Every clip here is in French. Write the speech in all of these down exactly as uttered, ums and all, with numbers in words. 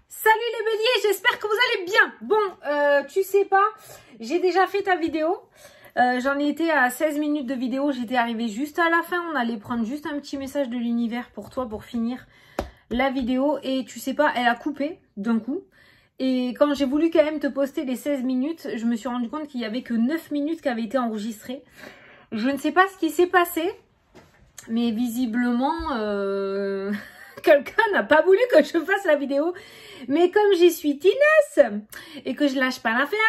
Salut les béliers, j'espère que vous allez bien. Bon, euh, tu sais pas, j'ai déjà fait ta vidéo. Euh, J'en ai été à seize minutes de vidéo, j'étais arrivée juste à la fin. On allait prendre juste un petit message de l'univers pour toi pour finir la vidéo. Et tu sais pas, elle a coupé d'un coup. Et quand j'ai voulu quand même te poster les seize minutes, je me suis rendu compte qu'il y avait que neuf minutes qui avaient été enregistrées. Je ne sais pas ce qui s'est passé, mais visiblement... Euh... quelqu'un n'a pas voulu que je fasse la vidéo, mais comme j'y suis tenace et que je lâche pas l'affaire,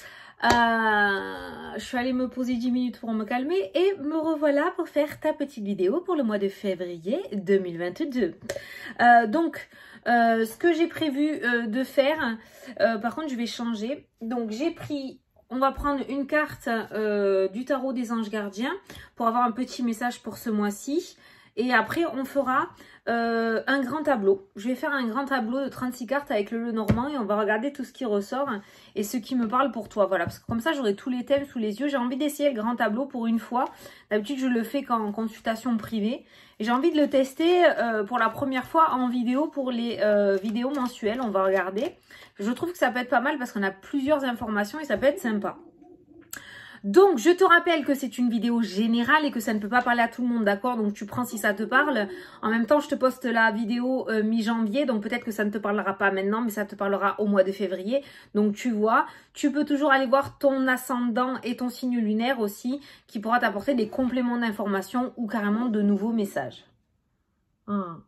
euh, je suis allée me poser dix minutes pour me calmer et me revoilà pour faire ta petite vidéo pour le mois de février deux mille vingt-deux. Euh, donc, euh, ce que j'ai prévu euh, de faire, euh, par contre, je vais changer. Donc, j'ai pris... On va prendre une carte euh, du tarot des anges gardiens pour avoir un petit message pour ce mois-ci. Et après, on fera euh, un grand tableau. Je vais faire un grand tableau de trente-six cartes avec le Lenormand et on va regarder tout ce qui ressort et ce qui me parle pour toi. Voilà, parce que comme ça, j'aurai tous les thèmes sous les yeux. J'ai envie d'essayer le grand tableau pour une fois. D'habitude, je le fais qu'en consultation privée. Et j'ai envie de le tester euh, pour la première fois en vidéo pour les euh, vidéos mensuelles. On va regarder. Je trouve que ça peut être pas mal parce qu'on a plusieurs informations et ça peut être sympa. Donc, je te rappelle que c'est une vidéo générale et que ça ne peut pas parler à tout le monde, d'accord? Donc, tu prends si ça te parle. En même temps, je te poste la vidéo euh, mi-janvier, donc peut-être que ça ne te parlera pas maintenant, mais ça te parlera au mois de février. Donc, tu vois, tu peux toujours aller voir ton ascendant et ton signe lunaire aussi, qui pourra t'apporter des compléments d'information ou carrément de nouveaux messages. Hum.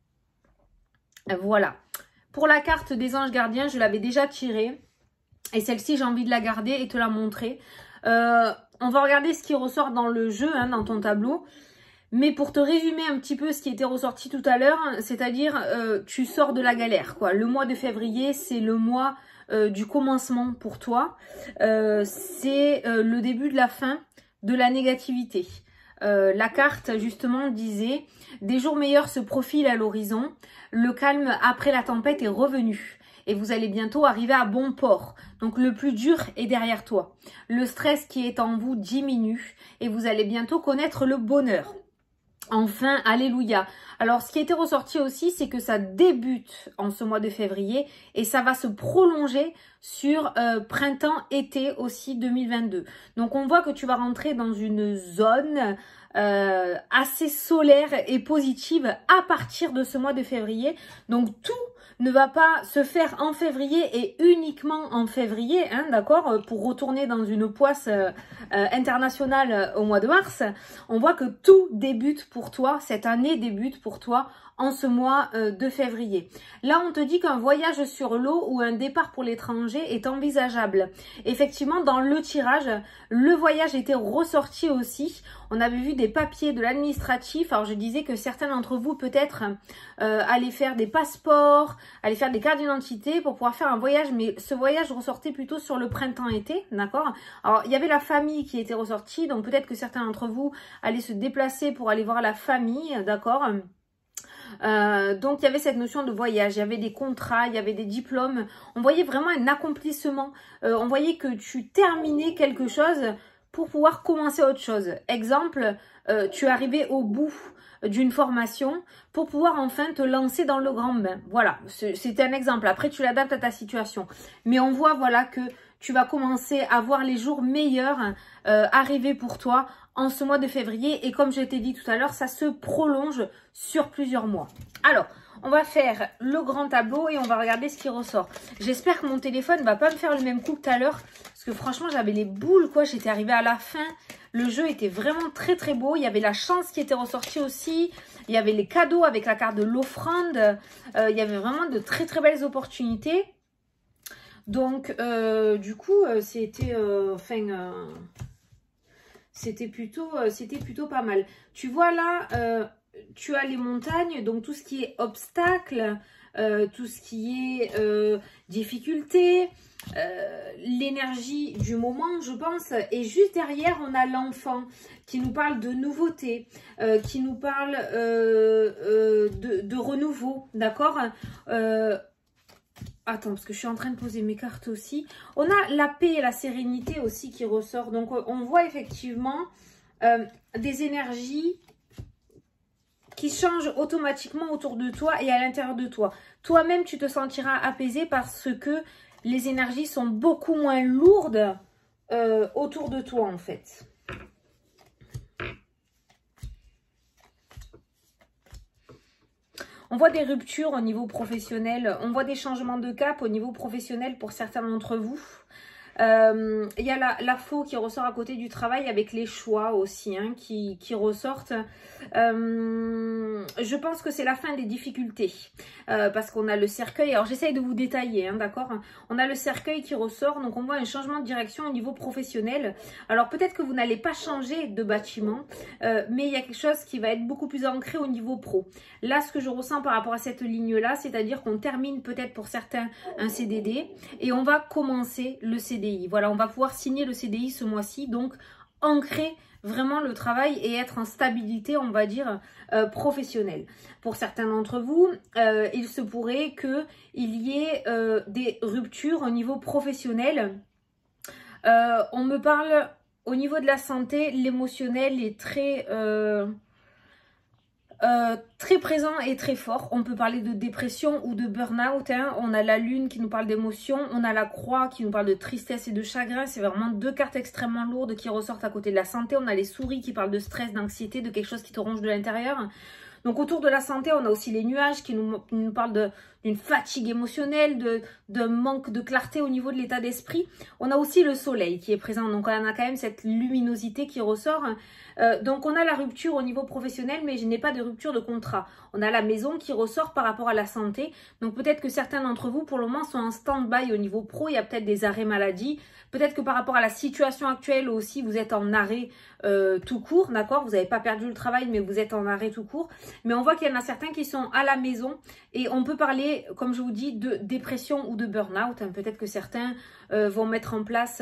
Voilà. Pour la carte des anges gardiens, je l'avais déjà tirée. Et celle-ci, j'ai envie de la garder et te la montrer. Euh, on va regarder ce qui ressort dans le jeu, hein, dans ton tableau. Mais pour te résumer un petit peu ce qui était ressorti tout à l'heure, c'est-à-dire euh, tu sors de la galère, quoi. Le mois de février, c'est le mois euh, du commencement pour toi. Euh, c'est euh, le début de la fin de la négativité. Euh, la carte, justement, disait « Des jours meilleurs se profilent à l'horizon. Le calme après la tempête est revenu. » Et vous allez bientôt arriver à bon port. Donc le plus dur est derrière toi. Le stress qui est en vous diminue et vous allez bientôt connaître le bonheur. Enfin, alléluia. Alors, ce qui était ressorti aussi, c'est que ça débute en ce mois de février et ça va se prolonger sur euh, printemps-été aussi deux mille vingt-deux. Donc, on voit que tu vas rentrer dans une zone euh, assez solaire et positive à partir de ce mois de février. Donc, tout ne va pas se faire en février et uniquement en février, hein, d'accord, pour retourner dans une poisse euh, euh, internationale au mois de mars. On voit que tout débute pour toi, cette année débute pour toi en ce mois euh, de février. Là, on te dit qu'un voyage sur l'eau ou un départ pour l'étranger est envisageable. Effectivement, dans le tirage, le voyage était ressorti aussi. On avait vu des papiers de l'administratif. Alors, je disais que certains d'entre vous, peut-être, euh, allaient faire des passeports, allaient faire des cartes d'identité pour pouvoir faire un voyage. Mais ce voyage ressortait plutôt sur le printemps-été, d'accord? Alors, il y avait la famille qui était ressortie. Donc, peut-être que certains d'entre vous allaient se déplacer pour aller voir la famille, d'accord? Euh, donc, il y avait cette notion de voyage, il y avait des contrats, il y avait des diplômes. On voyait vraiment un accomplissement. Euh, on voyait que tu terminais quelque chose pour pouvoir commencer autre chose. Exemple, euh, tu es arrivé au bout d'une formation pour pouvoir enfin te lancer dans le grand bain. Voilà, c'est un exemple. Après, tu l'adaptes à ta situation. Mais on voit, voilà, que tu vas commencer à voir les jours meilleurs euh, arriver pour toi en ce mois de février. Et comme je t'ai dit tout à l'heure, ça se prolonge sur plusieurs mois. Alors, on va faire le grand tableau et on va regarder ce qui ressort. J'espère que mon téléphone ne va pas me faire le même coup que tout à l'heure. Parce que franchement, j'avais les boules, quoi. J'étais arrivée à la fin. Le jeu était vraiment très, très beau. Il y avait la chance qui était ressortie aussi. Il y avait les cadeaux avec la carte de l'offrande. Euh, il y avait vraiment de très, très belles opportunités. Donc, euh, du coup, euh, c'était... Euh, enfin... Euh, C'était plutôt, euh, c'était plutôt pas mal. Tu vois là, euh, tu as les montagnes, donc tout ce qui est obstacle, euh, tout ce qui est euh, difficulté, euh, l'énergie du moment, je pense. Et juste derrière, on a l'enfant qui nous parle de nouveauté, euh, qui nous parle euh, euh, de, de renouveau, d'accord euh, Attends, parce que je suis en train de poser mes cartes aussi. On a la paix et la sérénité aussi qui ressort. Donc, on voit effectivement euh, des énergies qui changent automatiquement autour de toi et à l'intérieur de toi. toi-même, tu te sentiras apaisé parce que les énergies sont beaucoup moins lourdes euh, autour de toi, en fait. On voit des ruptures au niveau professionnel, on voit des changements de cap au niveau professionnel pour certains d'entre vous. Euh, il y a la, la faux qui ressort à côté du travail avec les choix aussi hein, qui, qui ressortent. Euh, je pense que c'est la fin des difficultés euh, parce qu'on a le cercueil. Alors j'essaye de vous détailler, hein, d'accord. On a le cercueil qui ressort, donc on voit un changement de direction au niveau professionnel. Alors peut-être que vous n'allez pas changer de bâtiment, euh, mais il y a quelque chose qui va être beaucoup plus ancré au niveau pro. Là, ce que je ressens par rapport à cette ligne-là, c'est-à-dire qu'on termine peut-être pour certains un C D D et on va commencer le C D I. Voilà, on va pouvoir signer le C D I ce mois-ci, donc ancrer vraiment le travail et être en stabilité, on va dire, euh, professionnelle. Pour certains d'entre vous, euh, il se pourrait qu'il y ait euh, des ruptures au niveau professionnel. Euh, on me parle au niveau de la santé, l'émotionnel est très... Euh, Euh, très présent et très fort. On peut parler de dépression ou de burn-out. Hein. On a la lune qui nous parle d'émotion. On a la croix qui nous parle de tristesse et de chagrin. C'est vraiment deux cartes extrêmement lourdes qui ressortent à côté de la santé. On a les souris qui parlent de stress, d'anxiété, de quelque chose qui te ronge de l'intérieur. Donc autour de la santé, on a aussi les nuages qui nous, qui nous parlent d'une fatigue émotionnelle, de, de manque de clarté au niveau de l'état d'esprit. On a aussi le soleil qui est présent, donc on a quand même cette luminosité qui ressort. Euh, donc on a la rupture au niveau professionnel, mais je n'ai pas de rupture de contrat. On a la maison qui ressort par rapport à la santé. Donc peut-être que certains d'entre vous, pour le moment, sont en stand-by au niveau pro. Il y a peut-être des arrêts maladie. Peut-être que par rapport à la situation actuelle aussi, vous êtes en arrêt euh, tout court, d'accord? Vous n'avez pas perdu le travail, mais vous êtes en arrêt tout court. Mais on voit qu'il y en a certains qui sont à la maison et on peut parler, comme je vous dis, de dépression ou de burn-out. Hein. Peut-être que certains euh, vont mettre en place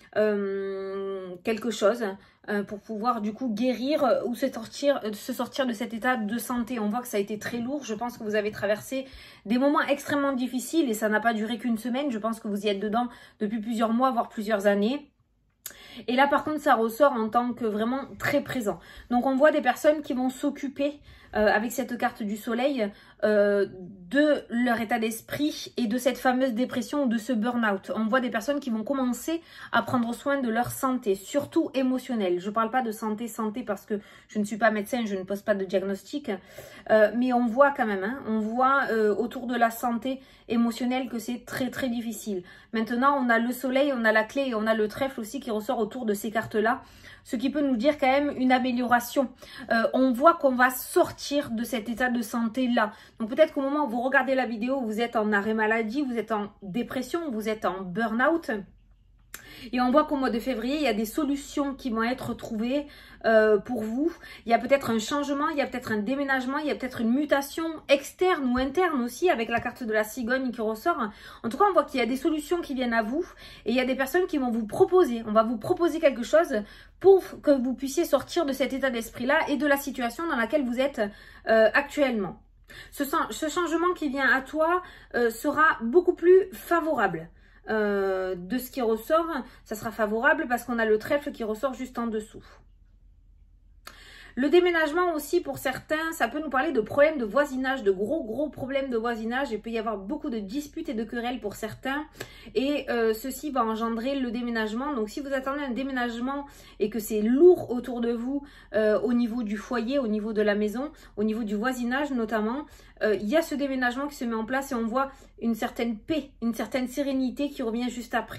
euh, quelque chose euh, pour pouvoir du coup guérir ou se sortir, euh, se sortir de cet état de santé. On voit que ça a été très lourd. Je pense que vous avez traversé des moments extrêmement difficiles et ça n'a pas duré qu'une semaine. Je pense que vous y êtes dedans depuis plusieurs mois, voire plusieurs années. Et là, par contre, ça ressort en tant que vraiment très présent. Donc, on voit des personnes qui vont s'occuper, euh, avec cette carte du soleil, euh, de leur état d'esprit et de cette fameuse dépression ou de ce burn-out. On voit des personnes qui vont commencer à prendre soin de leur santé, surtout émotionnelle. Je ne parle pas de santé, santé parce que je ne suis pas médecin, je ne pose pas de diagnostic. Euh, mais on voit quand même, hein, on voit euh, autour de la santé émotionnelle que c'est très très difficile. Maintenant, on a le soleil, on a la clé et on a le trèfle aussi qui ressort autour de ces cartes-là. Ce qui peut nous dire quand même une amélioration. Euh, on voit qu'on va sortir de cet état de santé-là. Donc peut-être qu'au moment où vous regardez la vidéo, vous êtes en arrêt maladie, vous êtes en dépression, vous êtes en burn-out. Et on voit qu'au mois de février, il y a des solutions qui vont être trouvées euh, pour vous. Il y a peut-être un changement, il y a peut-être un déménagement, il y a peut-être une mutation externe ou interne aussi avec la carte de la cigogne qui ressort. En tout cas, on voit qu'il y a des solutions qui viennent à vous et il y a des personnes qui vont vous proposer. On va vous proposer quelque chose pour que vous puissiez sortir de cet état d'esprit-là et de la situation dans laquelle vous êtes euh, actuellement. Ce, ce changement qui vient à toi euh, sera beaucoup plus favorable. Euh, de ce qui ressort, ça sera favorable parce qu'on a le trèfle qui ressort juste en dessous. Le déménagement aussi, pour certains, ça peut nous parler de problèmes de voisinage, de gros gros problèmes de voisinage. Il peut y avoir beaucoup de disputes et de querelles pour certains. Et euh, ceci va engendrer le déménagement. Donc si vous attendez un déménagement et que c'est lourd autour de vous, euh, au niveau du foyer, au niveau de la maison, au niveau du voisinage notamment, euh, il y a ce déménagement qui se met en place et on voit une certaine paix, une certaine sérénité qui revient juste après.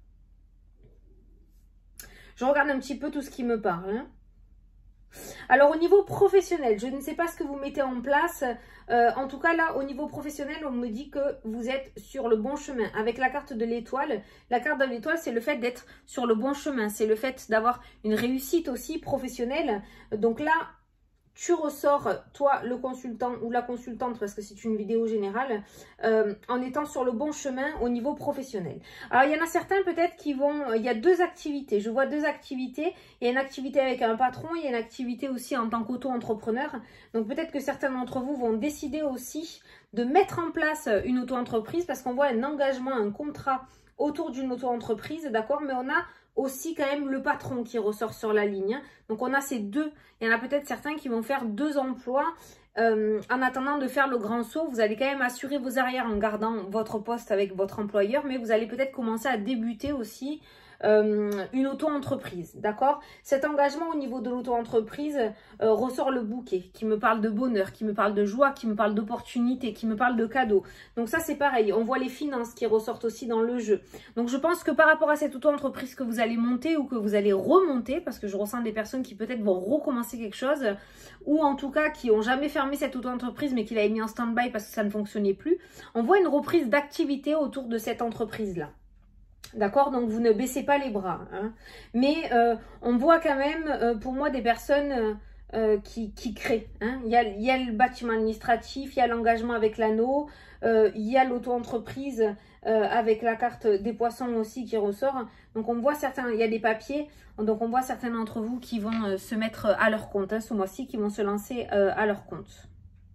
Je regarde un petit peu tout ce qui me parle, hein. Alors au niveau professionnel, je ne sais pas ce que vous mettez en place. Euh, en tout cas là, au niveau professionnel, on me dit que vous êtes sur le bon chemin. Avec la carte de l'étoile, la carte de l'étoile, c'est le fait d'être sur le bon chemin. C'est le fait d'avoir une réussite aussi professionnelle. Donc là, tu ressors, toi, le consultant ou la consultante, parce que c'est une vidéo générale, euh, en étant sur le bon chemin au niveau professionnel. Alors, il y en a certains peut-être qui vont... Il y a deux activités. Je vois deux activités. Il y a une activité avec un patron, il y a une activité aussi en tant qu'auto-entrepreneur. Donc, peut-être que certains d'entre vous vont décider aussi de mettre en place une auto-entreprise parce qu'on voit un engagement, un contrat autour d'une auto-entreprise, d'accord? Mais on a aussi quand même le patron qui ressort sur la ligne. Donc on a ces deux, il y en a peut-être certains qui vont faire deux emplois euh, en attendant de faire le grand saut, vous allez quand même assurer vos arrières en gardant votre poste avec votre employeur, mais vous allez peut-être commencer à débuter aussi Euh, une auto-entreprise, d'accord? Cet engagement au niveau de l'auto-entreprise euh, ressort le bouquet, qui me parle de bonheur, qui me parle de joie, qui me parle d'opportunité, qui me parle de cadeaux. Donc ça, c'est pareil. On voit les finances qui ressortent aussi dans le jeu. Donc je pense que par rapport à cette auto-entreprise que vous allez monter ou que vous allez remonter, parce que je ressens des personnes qui peut-être vont recommencer quelque chose, ou en tout cas qui n'ont jamais fermé cette auto-entreprise, mais qui l'avaient mis en stand-by parce que ça ne fonctionnait plus, on voit une reprise d'activité autour de cette entreprise-là. D'accord, donc vous ne baissez pas les bras. Hein. Mais euh, on voit quand même, euh, pour moi, des personnes euh, euh, qui, qui créent. Hein. Il y a, il y a le bâtiment administratif, il y a l'engagement avec l'anneau, euh, il y a l'auto-entreprise euh, avec la carte des poissons aussi qui ressort. Donc on voit certains, il y a des papiers, donc on voit certains d'entre vous qui vont euh, se mettre à leur compte hein, ce mois-ci, qui vont se lancer euh, à leur compte.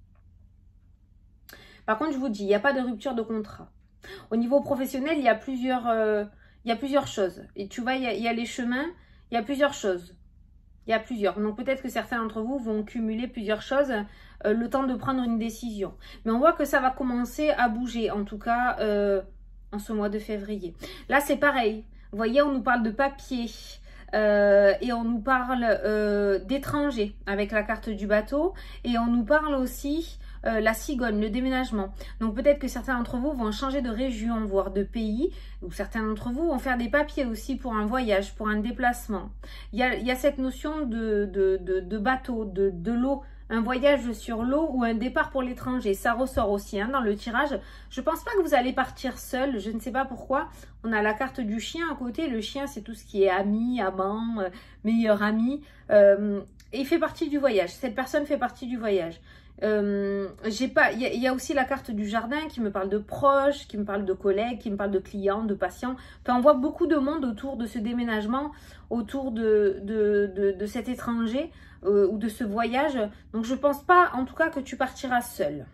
Par contre, je vous dis, il n'y a pas de rupture de contrat. Au niveau professionnel, il y a plusieurs, euh, il y a plusieurs choses. Et tu vois, il y a, il y a les chemins, il y a plusieurs choses. Il y a plusieurs. Donc peut-être que certains d'entre vous vont cumuler plusieurs choses euh, le temps de prendre une décision. Mais on voit que ça va commencer à bouger, en tout cas euh, en ce mois de février. Là, c'est pareil. Vous voyez, on nous parle de papier. Euh, et on nous parle euh, d'étrangers avec la carte du bateau. Et on nous parle aussi... Euh, la cigogne, le déménagement. Donc peut-être que certains d'entre vous vont changer de région, voire de pays, ou certains d'entre vous vont faire des papiers aussi pour un voyage, pour un déplacement. Il y a, il y a cette notion de, de, de, de bateau, de, de l'eau, un voyage sur l'eau ou un départ pour l'étranger. Ça ressort aussi hein, dans le tirage. Je ne pense pas que vous allez partir seul, je ne sais pas pourquoi. On a la carte du chien à côté. Le chien, c'est tout ce qui est ami, amant, euh, meilleur ami. Euh, et il fait partie du voyage. Cette personne fait partie du voyage. Euh, j'ai pas, il y, y a aussi la carte du jardin qui me parle de proches, qui me parle de collègues, qui me parle de clients, de patients. Enfin, on voit beaucoup de monde autour de ce déménagement, autour de, de, de, de cet étranger euh, ou de ce voyage. Donc, je pense pas, en tout cas, que tu partiras seul.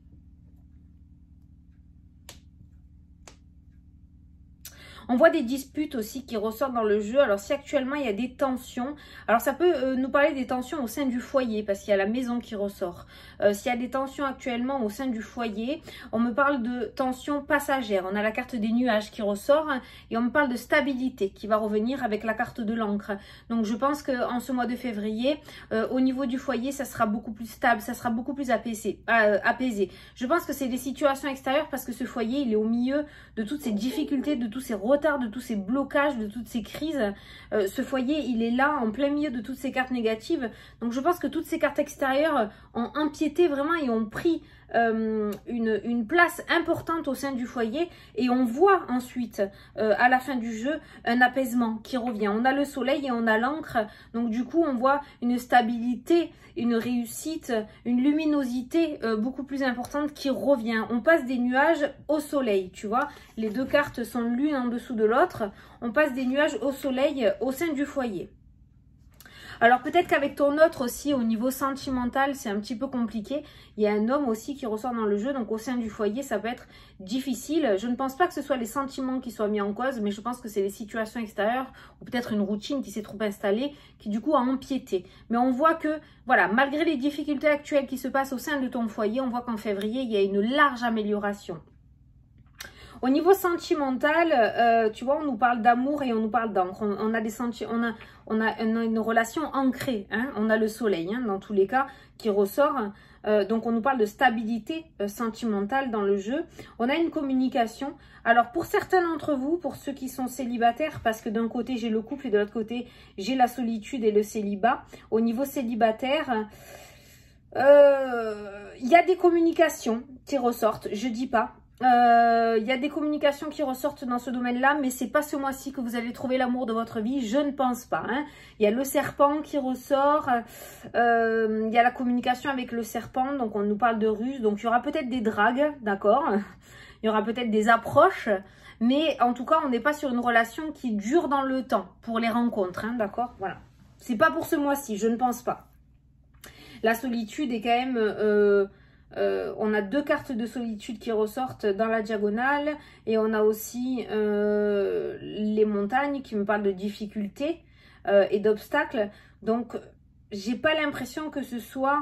On voit des disputes aussi qui ressortent dans le jeu. Alors si actuellement il y a des tensions, alors ça peut euh, nous parler des tensions au sein du foyer parce qu'il y a la maison qui ressort. Euh, S'il y a des tensions actuellement au sein du foyer, on me parle de tensions passagères. On a la carte des nuages qui ressort et on me parle de stabilité qui va revenir avec la carte de l'encre. Donc je pense qu'en ce mois de février, euh, au niveau du foyer, ça sera beaucoup plus stable, ça sera beaucoup plus apaisé. Euh, apaisé. Je pense que c'est des situations extérieures parce que ce foyer, il est au milieu de toutes ces difficultés, de tous ces retard, de tous ces blocages, de toutes ces crises. Euh, ce foyer, il est là en plein milieu de toutes ces cartes négatives. Donc je pense que toutes ces cartes extérieures ont empiété vraiment et ont pris euh, une, une place importante au sein du foyer. Et on voit ensuite, euh, à la fin du jeu, un apaisement qui revient. On a le soleil et on a l'encre. Donc du coup, on voit une stabilité, une réussite, une luminosité euh, beaucoup plus importante qui revient. On passe des nuages au soleil, tu vois. Les deux cartes sont l'une en dessous de l'autre. On passe des nuages au soleil au sein du foyer. Alors peut-être qu'avec ton autre aussi, au niveau sentimental, c'est un petit peu compliqué. Il y a un homme aussi qui ressort dans le jeu, donc au sein du foyer, ça peut être difficile. Je ne pense pas que ce soit les sentiments qui soient mis en cause, mais je pense que c'est les situations extérieures ou peut-être une routine qui s'est trop installée, qui du coup a empiété. Mais on voit que, voilà, malgré les difficultés actuelles qui se passent au sein de ton foyer, on voit qu'en février, il y a une large amélioration. Au niveau sentimental, euh, tu vois, on nous parle d'amour et on nous parle d'encre. On, on a des senti on a, on a une, une relation ancrée. Hein, on a le soleil, hein, dans tous les cas, qui ressort. Euh, donc, on nous parle de stabilité euh, sentimentale dans le jeu. On a une communication. Alors, pour certains d'entre vous, pour ceux qui sont célibataires, parce que d'un côté, j'ai le couple et de l'autre côté, j'ai la solitude et le célibat. Au niveau célibataire... Il euh, y a des communications qui ressortent, je dis pas. Il euh, y a des communications qui ressortent dans ce domaine-là, mais c'est pas ce mois-ci que vous allez trouver l'amour de votre vie, je ne pense pas. Il hein. y a le serpent qui ressort, il euh, y a la communication avec le serpent, donc on nous parle de ruse, donc il y aura peut-être des dragues, d'accord. Il y aura peut-être des approches, mais en tout cas, on n'est pas sur une relation qui dure dans le temps pour les rencontres, hein, d'accord. Voilà. C'est pas pour ce mois-ci, je ne pense pas. La solitude est quand même... Euh, Euh, on a deux cartes de solitude qui ressortent dans la diagonale et on a aussi euh, les montagnes qui me parlent de difficultés euh, et d'obstacles. Donc, j'ai pas l'impression que ce soit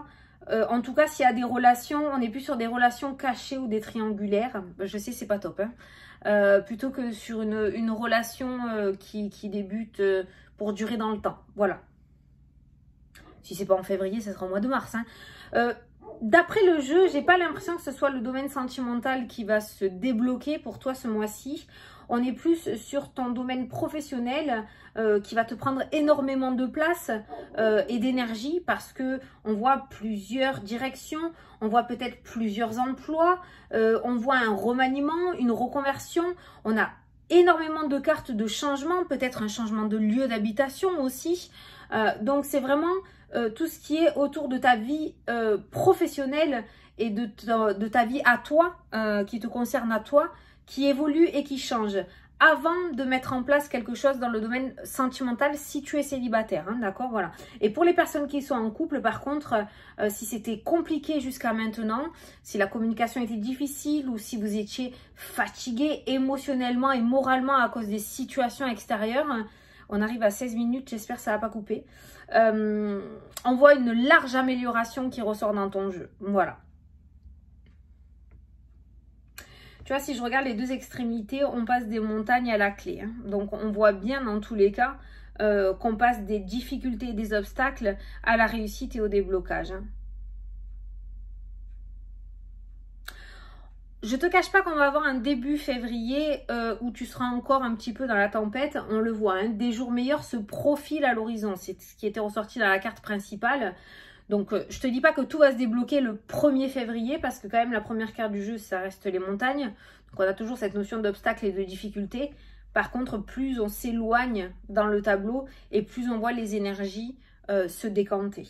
Euh, en tout cas, s'il y a des relations, on n'est plus sur des relations cachées ou des triangulaires. Je sais, c'est pas top. Hein. Euh, plutôt que sur une, une relation euh, qui, qui débute euh, pour durer dans le temps. Voilà. Si c'est pas en février, ça sera au mois de mars. Hein. Euh, D'après le jeu, j'ai pas l'impression que ce soit le domaine sentimental qui va se débloquer pour toi ce mois-ci. On est plus sur ton domaine professionnel euh, qui va te prendre énormément de place euh, et d'énergie parce que on voit plusieurs directions, on voit peut-être plusieurs emplois, euh, on voit un remaniement, une reconversion, on a énormément de cartes de changement, peut-être un changement de lieu d'habitation aussi. Euh, donc c'est vraiment euh, tout ce qui est autour de ta vie euh, professionnelle et de ta, de ta vie à toi, euh, qui te concerne à toi, qui évolue et qui change avant de mettre en place quelque chose dans le domaine sentimental si tu es célibataire, hein, d'accord, voilà. Et pour les personnes qui sont en couple, par contre, euh, si c'était compliqué jusqu'à maintenant, si la communication était difficile ou si vous étiez fatigué émotionnellement et moralement à cause des situations extérieures, on arrive à seize minutes, j'espère que ça va pas couper, euh, on voit une large amélioration qui ressort dans ton jeu, voilà. Tu vois, si je regarde les deux extrémités, on passe des montagnes à la clé. Hein. Donc, on voit bien dans tous les cas euh, qu'on passe des difficultés et des obstacles à la réussite et au déblocage. Hein. Je te cache pas qu'on va avoir un début février euh, où tu seras encore un petit peu dans la tempête. On le voit, hein. Des jours meilleurs se profilent à l'horizon. C'est ce qui était ressorti dans la carte principale. Donc, euh, je te dis pas que tout va se débloquer le premier février parce que quand même la première carte du jeu, ça reste les montagnes. Donc, on a toujours cette notion d'obstacle et de difficulté. Par contre, plus on s'éloigne dans le tableau et plus on voit les énergies euh, se décanter.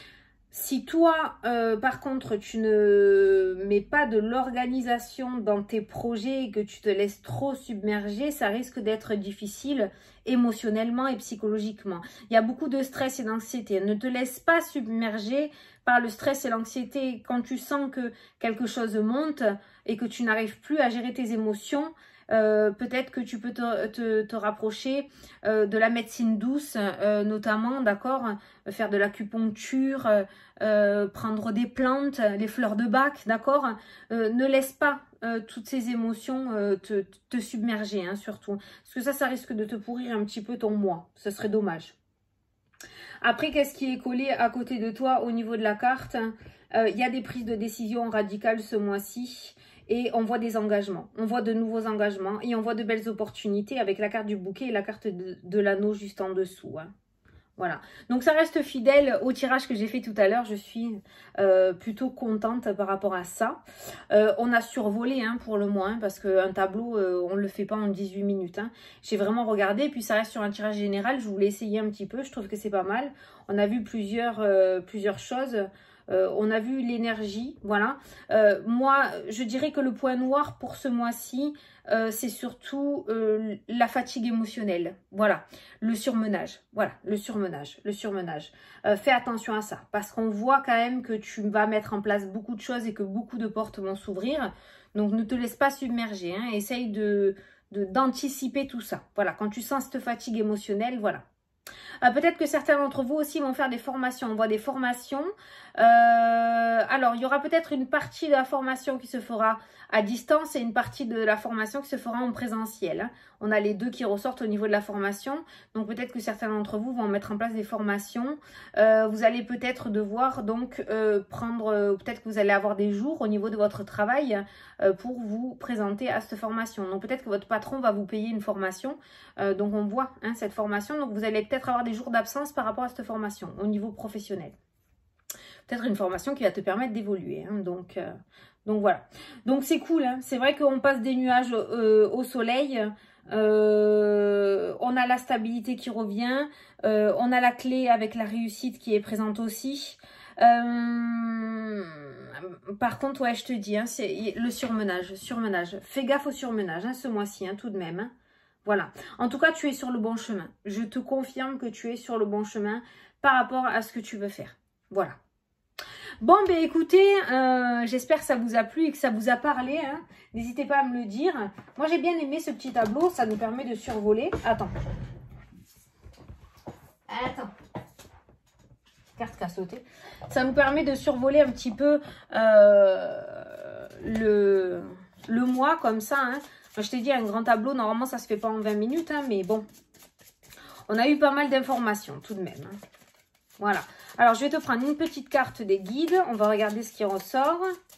Si toi, euh, par contre, tu ne mets pas de l'organisation dans tes projets et que tu te laisses trop submerger, ça risque d'être difficile émotionnellement et psychologiquement. Il y a beaucoup de stress et d'anxiété. Ne te laisse pas submerger par le stress et l'anxiété. Quand tu sens que quelque chose monte et que tu n'arrives plus à gérer tes émotions, Euh, peut-être que tu peux te, te, te rapprocher euh, de la médecine douce, euh, notamment, d'accord, faire de l'acupuncture, euh, euh, prendre des plantes, les fleurs de Bach, d'accord. Euh, ne laisse pas euh, toutes ces émotions euh, te, te submerger, hein, surtout. Parce que ça, ça risque de te pourrir un petit peu ton mois. Ce serait dommage. Après, qu'est-ce qui est collé à côté de toi au niveau de la carte? Euh, il y a des prises de décision radicales ce mois-ci. Et on voit des engagements, on voit de nouveaux engagements et on voit de belles opportunités avec la carte du bouquet et la carte de, de l'anneau juste en dessous. Hein. Voilà, donc ça reste fidèle au tirage que j'ai fait tout à l'heure. Je suis euh, plutôt contente par rapport à ça. Euh, on a survolé hein, pour le moins parce qu'un tableau, euh, on ne le fait pas en dix-huit minutes. Hein. J'ai vraiment regardé, puis ça reste sur un tirage général. Je voulais essayer un petit peu, je trouve que c'est pas mal. On a vu plusieurs, euh, plusieurs choses. Euh, on a vu l'énergie, voilà. Euh, moi, je dirais que le point noir pour ce mois-ci, euh, c'est surtout euh, la fatigue émotionnelle. Voilà, le surmenage. Voilà, le surmenage, le surmenage. Euh, fais attention à ça, parce qu'on voit quand même que tu vas mettre en place beaucoup de choses et que beaucoup de portes vont s'ouvrir. Donc, ne te laisse pas submerger. Hein. Essaye de, de, d'anticiper tout ça. Voilà, quand tu sens cette fatigue émotionnelle, voilà. Euh, Peut-être que certains d'entre vous aussi vont faire des formations. On voit des formations. Euh, alors, il y aura peut-être une partie de la formation qui se fera à distance et une partie de la formation qui se fera en présentiel. Hein. On a les deux qui ressortent au niveau de la formation. Donc, peut-être que certains d'entre vous vont mettre en place des formations. Euh, vous allez peut-être devoir donc euh, prendre... Euh, peut-être que vous allez avoir des jours au niveau de votre travail euh, pour vous présenter à cette formation. Donc, peut-être que votre patron va vous payer une formation. Euh, donc, on voit hein, cette formation. Donc, vous allez peut-être avoir des jours d'absence par rapport à cette formation au niveau professionnel. Peut-être une formation qui va te permettre d'évoluer. Hein, donc, euh, donc, voilà. Donc, c'est cool. Hein, c'est vrai qu'on passe des nuages euh, au soleil. Euh, on a la stabilité qui revient. Euh, on a la clé avec la réussite qui est présente aussi. Euh, par contre, ouais, je te dis, hein, c'est le surmenage. surmenage. Fais gaffe au surmenage hein, ce mois-ci, hein, tout de même. Hein. Voilà. En tout cas, tu es sur le bon chemin. Je te confirme que tu es sur le bon chemin par rapport à ce que tu veux faire. Voilà. Bon, ben écoutez, euh, j'espère que ça vous a plu et que ça vous a parlé. Hein. N'hésitez pas à me le dire. Moi, j'ai bien aimé ce petit tableau. Ça nous permet de survoler. Attends. Attends. carte qui a sauté. Ça nous permet de survoler un petit peu euh, le, le mois comme ça. Hein. Je t'ai dit, un grand tableau, normalement, ça se fait pas en vingt minutes. Hein, mais bon, on a eu pas mal d'informations tout de même. Hein. Voilà. Alors, je vais te prendre une petite carte des guides. On va regarder ce qui ressort.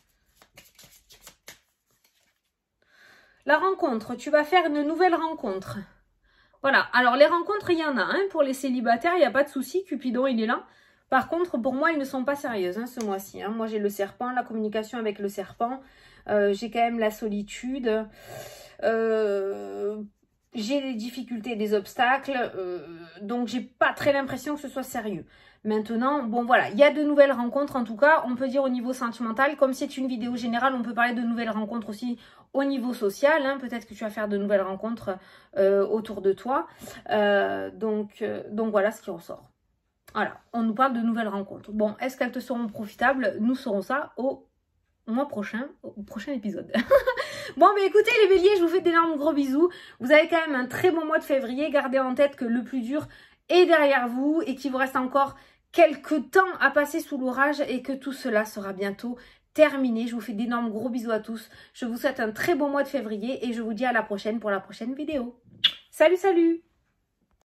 La rencontre. Tu vas faire une nouvelle rencontre. Voilà. Alors, les rencontres, il y en a. Hein. Pour les célibataires, il n'y a pas de souci. Cupidon, il est là. Par contre, pour moi, ils ne sont pas sérieuses hein, ce mois-ci. Hein. Moi, j'ai le serpent, la communication avec le serpent. Euh, j'ai quand même la solitude. Euh... J'ai des difficultés, des obstacles, euh, donc j'ai pas très l'impression que ce soit sérieux. Maintenant, bon voilà, il y a de nouvelles rencontres en tout cas, on peut dire au niveau sentimental, comme c'est une vidéo générale, on peut parler de nouvelles rencontres aussi au niveau social, hein. Peut-être que tu vas faire de nouvelles rencontres euh, autour de toi, euh, donc, euh, donc voilà ce qui ressort. Voilà, on nous parle de nouvelles rencontres. Bon, est-ce qu'elles te seront profitables? Nous saurons ça au mois prochain, au prochain épisode. Bon, mais écoutez les béliers, je vous fais d'énormes gros bisous. Vous avez quand même un très bon mois de février. Gardez en tête que le plus dur est derrière vous et qu'il vous reste encore quelques temps à passer sous l'orage et que tout cela sera bientôt terminé. Je vous fais d'énormes gros bisous à tous. Je vous souhaite un très bon mois de février et je vous dis à la prochaine pour la prochaine vidéo. Salut, salut!